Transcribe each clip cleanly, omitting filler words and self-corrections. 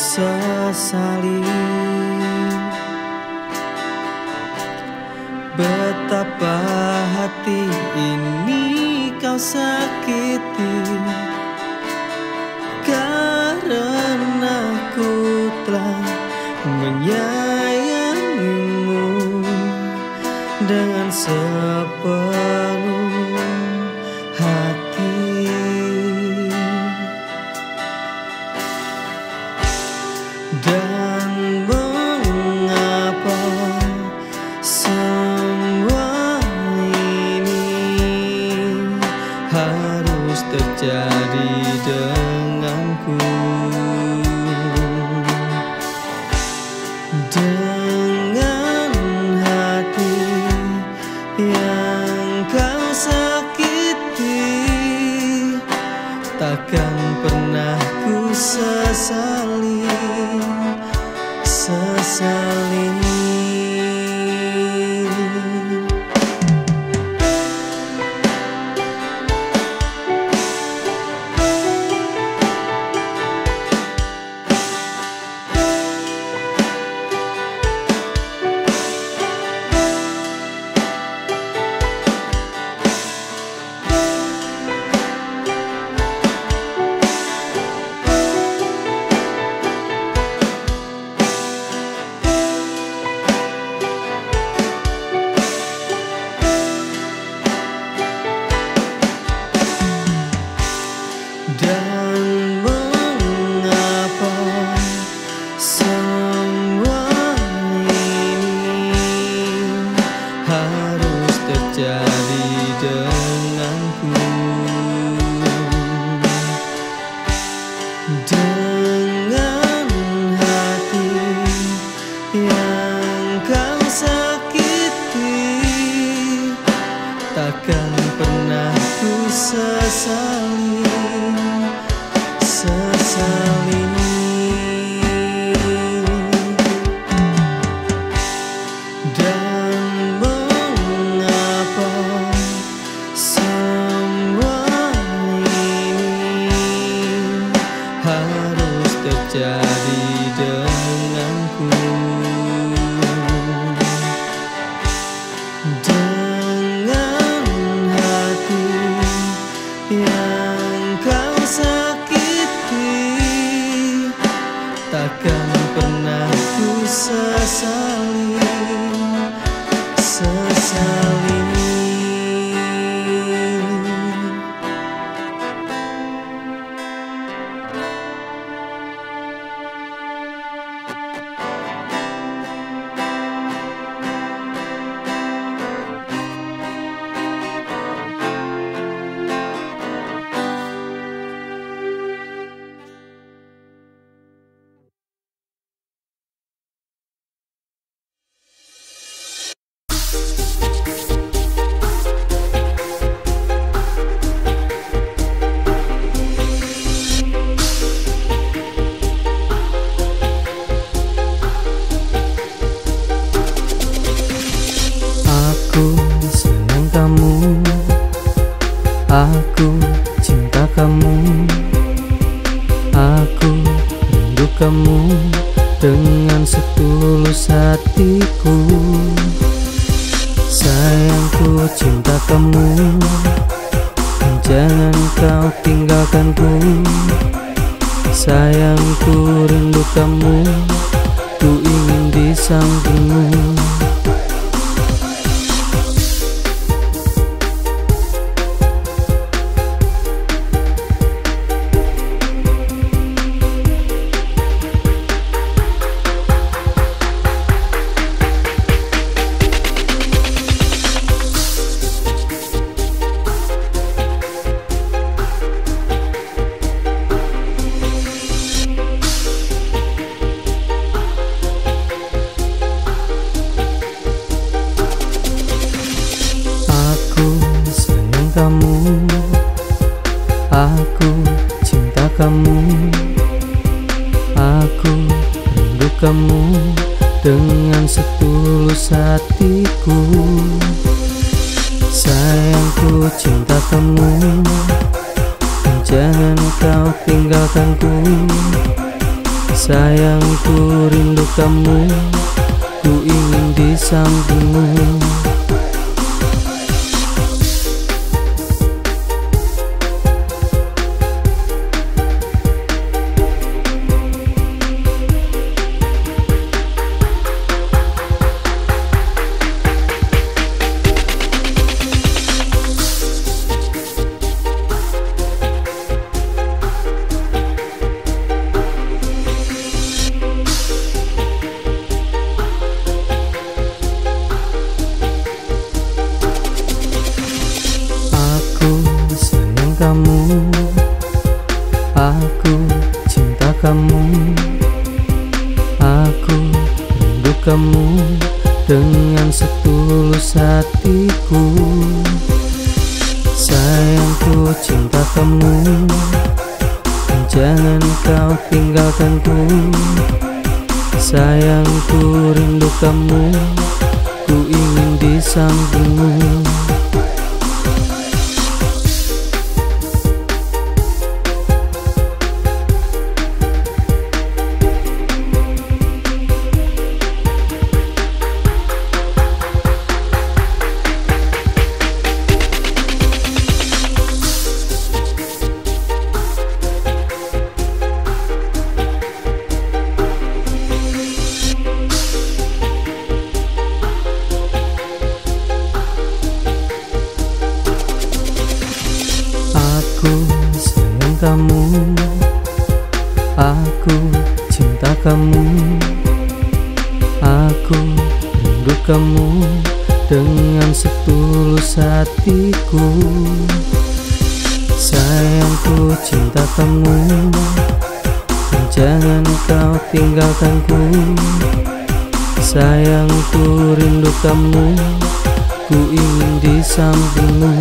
sesali betapa hati ini kau sakiti, karena ku telah menyayangimu dengan sepenuh hati. Dan mengapa semua ini harus terjadi denganku? Dengan hati yang kau sakiti, takkan pernah ku sesali. Dan mengapa semua ini harus terjadi denganku? Dengan hati yang kau sakiti, takkan pernah ku sesali. Dan mengapa semua ini harus terjadi denganku? Dengan hati yang kau sakiti, takkan pernah ku sesali. Aku sayang kamu, aku cinta kamu, aku rindu kamu dengan setulus hatiku. Sayangku, cinta kamu, jangan kau tinggalkanku. Sayangku, rindu kamu, ku ingin di sampingmu. Kamu, aku cinta kamu, aku rindu kamu dengan setulus hatiku. Sayangku, cinta kamu, jangan kau tinggalkanku. Sayangku rindu kamu, ku ingin di sampingmu. Kamu, aku cinta kamu, aku rindu kamu dengan setulus hatiku. Sayangku cinta kamu, jangan kau tinggalkanku. Sayangku rindu kamu, ku ingin di sampingmu. Aku sayang kamu, aku cinta kamu, aku rindu kamu dengan setulus hatiku. Sayangku cinta kamu, jangan kau tinggalkanku. Sayangku rindu kamu, ku ingin di sampingmu.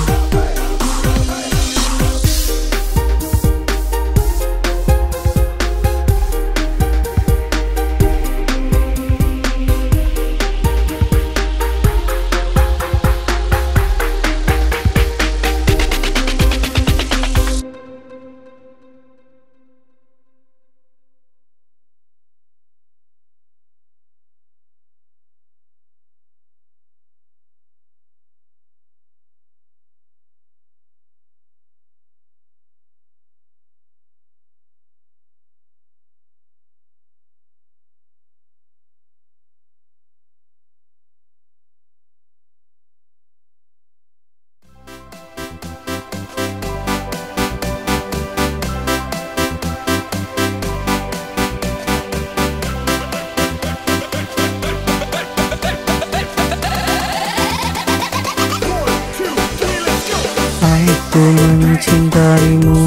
Aku mencintaimu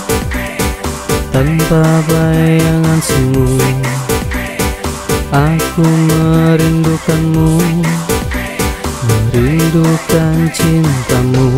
tanpa bayangan semu. Aku merindukanmu, merindukan cintamu.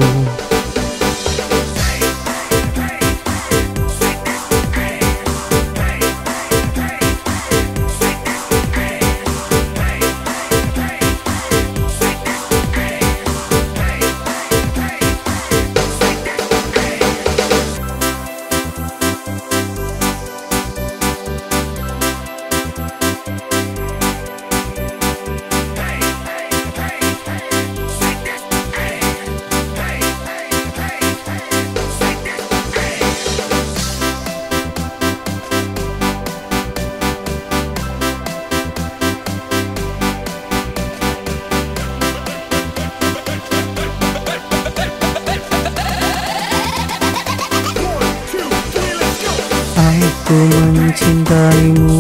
Aku mencintaimu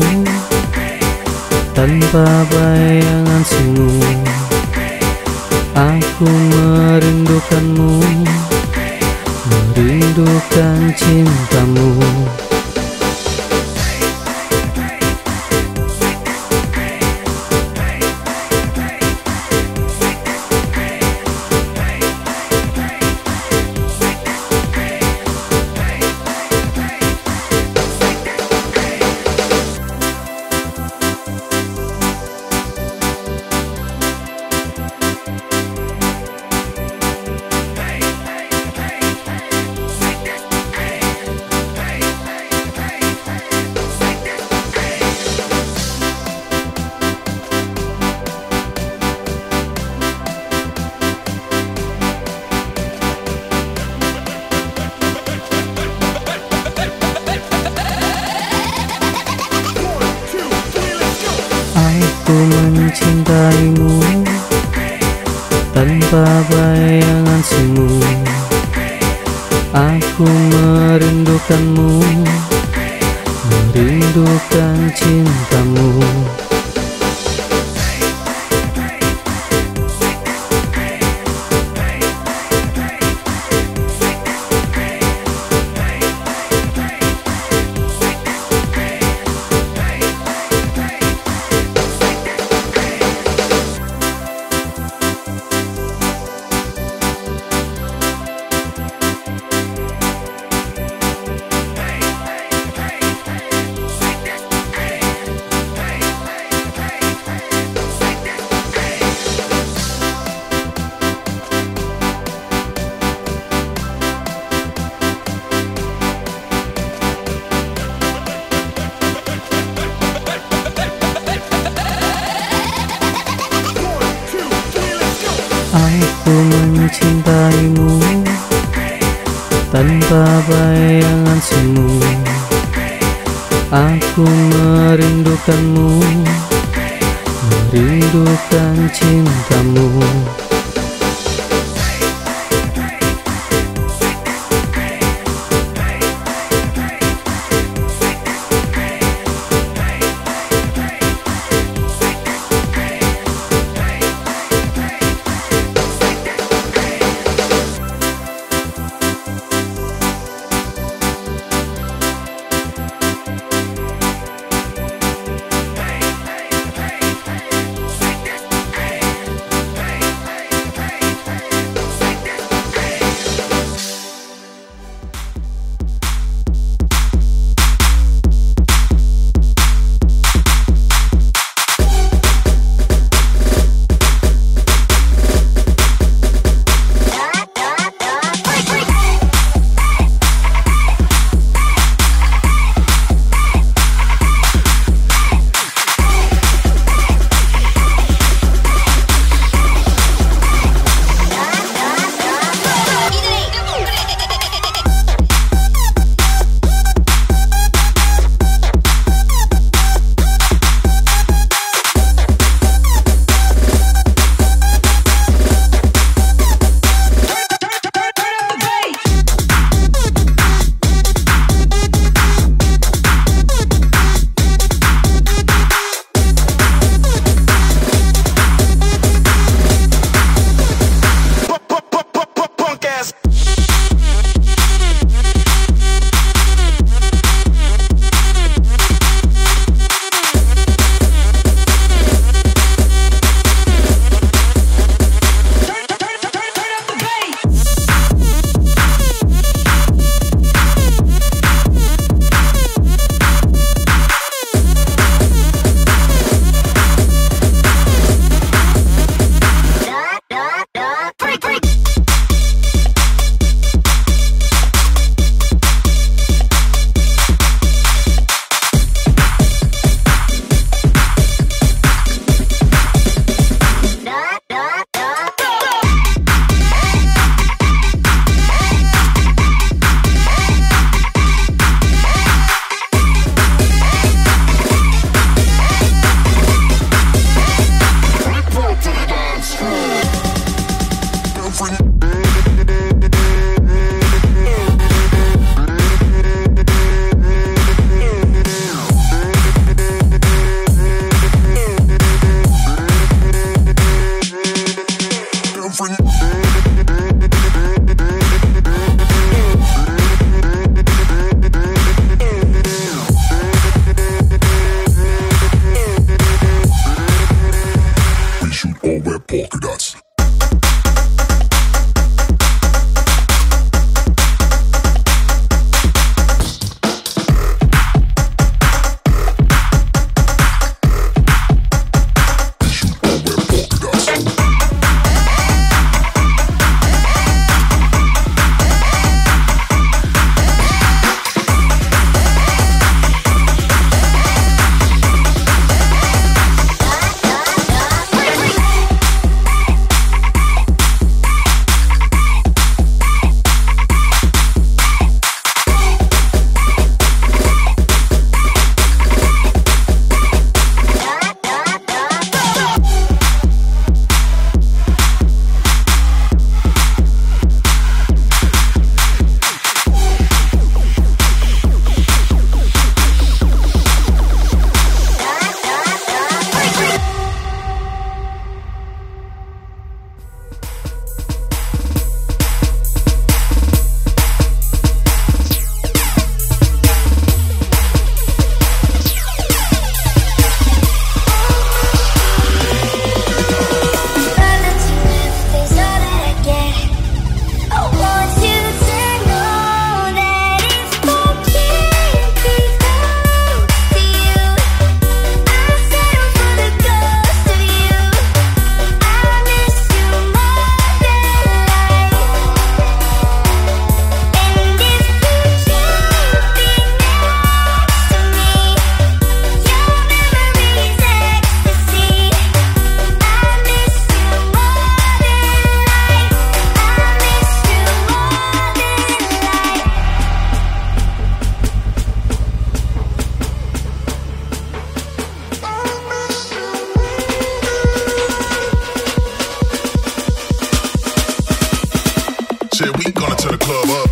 tanpa bayangan semu. Aku merindukanmu, merindukan cintamu. tanpa bayangan semu. Aku merindukanmu, merindukan cintamu. Aku mencintaimu tanpa bayangan semu. Aku merindukanmu, merindukan cintamu. Shit, we gonna turn the club up.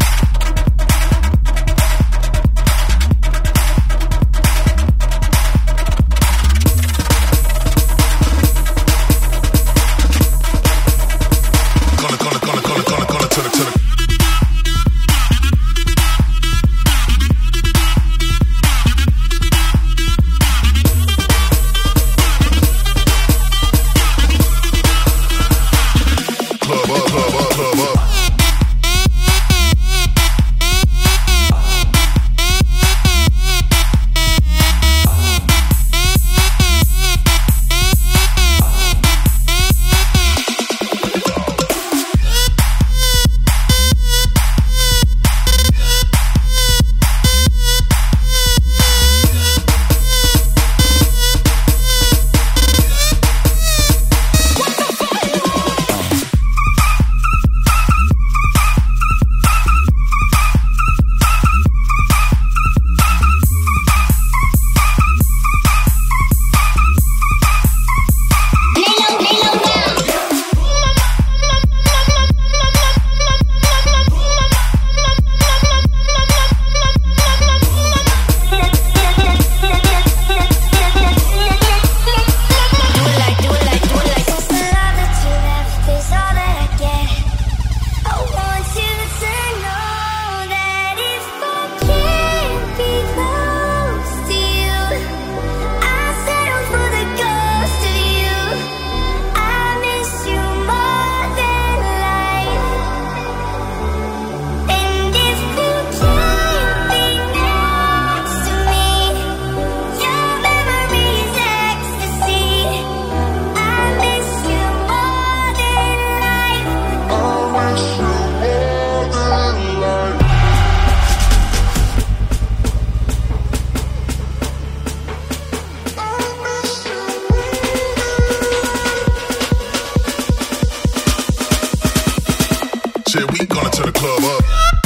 Shit, we gonna turn the club up.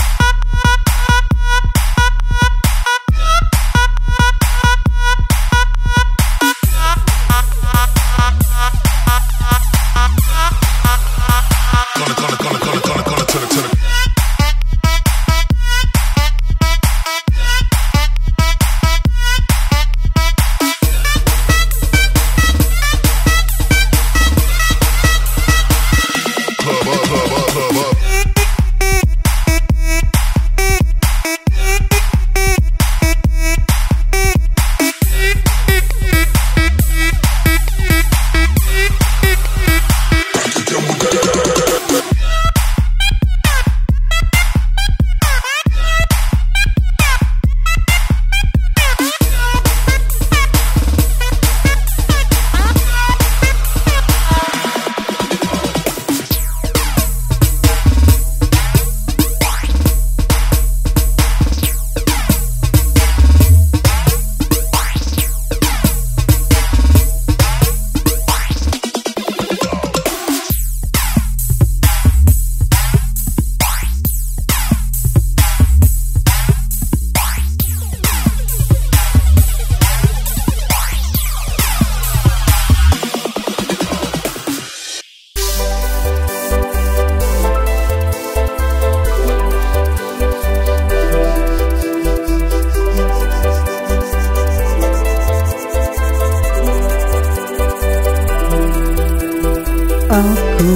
Aku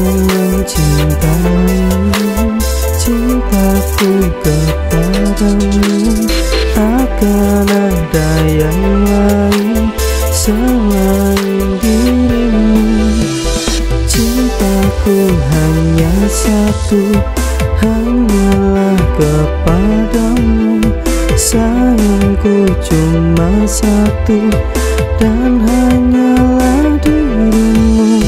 mencintai cintaku kepadamu, akan ada yang lain selain dirimu. Cintaku hanya satu, hanyalah kepadamu. Sayangku cuma satu, dan hanyalah dirimu.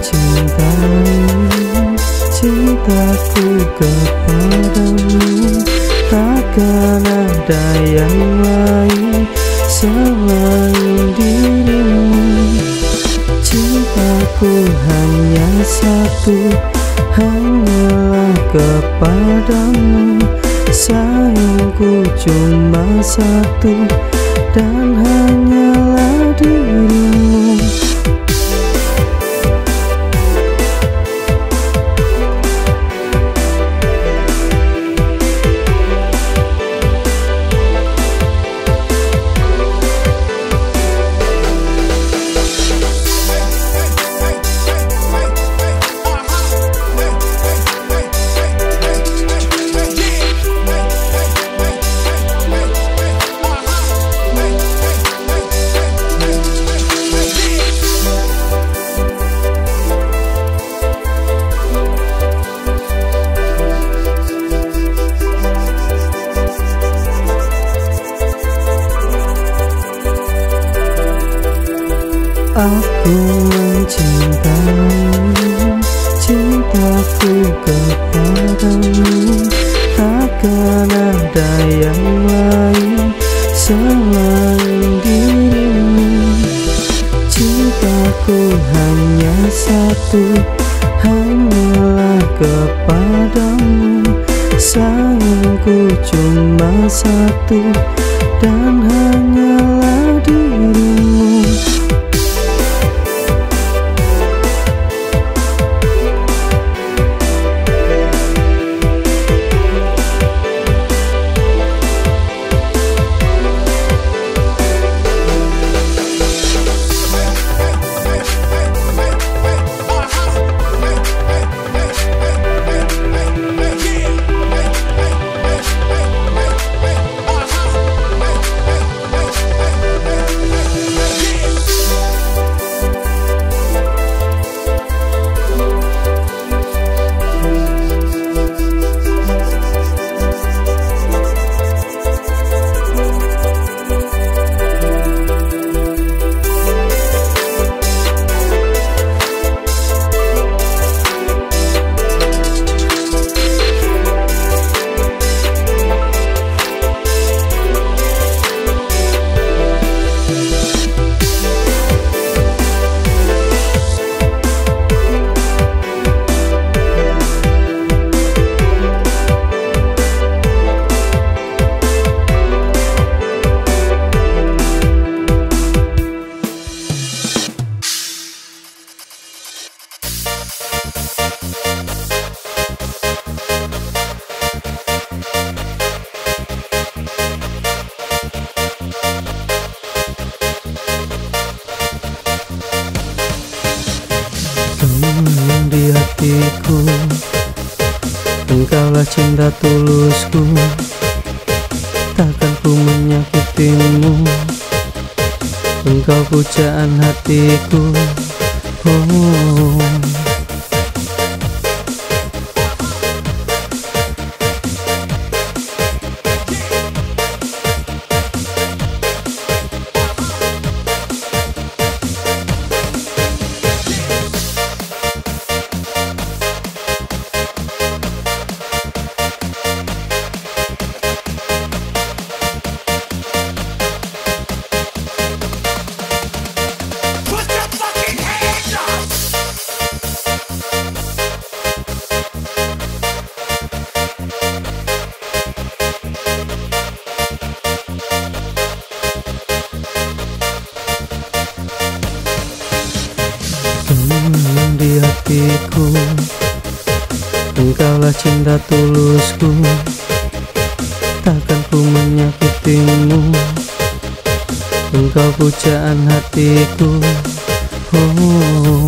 mencintai, cintaku kepadamu takkan ada yang lain selain dirimu. Cintaku hanya satu, hanyalah kepadamu. Sayangku cuma satu, dan hanyalah dirimu. Aku mencintai, cintaku kepadamu takkan ada yang lain selain dirimu. Cintaku hanya satu, hanyalah kepadamu. Sayangku cuma satu, dan hanyalah dirimu. Di hatiku, engkaulah cinta tulusku, takkan ku menyakitimu. Engkau pujaan hatiku, oh. Di hatiku, engkaulah cinta tulusku, takkan ku menyakitimu. Engkau pujaan hatiku, oh.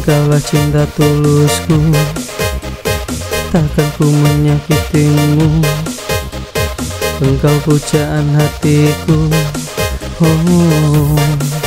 Engkaulah cinta tulusku, takkan ku menyakitimu. Engkau pujaan hatiku, oh.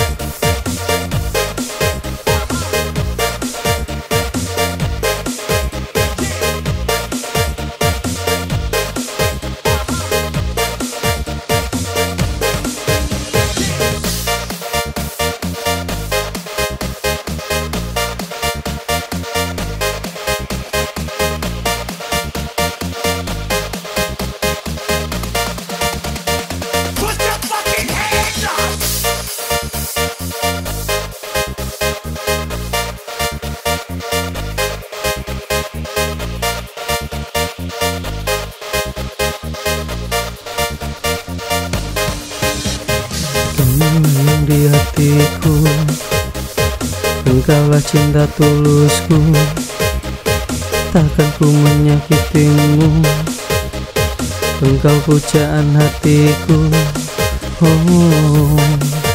Yang di hatiku, engkaulah cinta tulusku, takkan ku menyakitimu. Engkau pujaan hatiku, oh.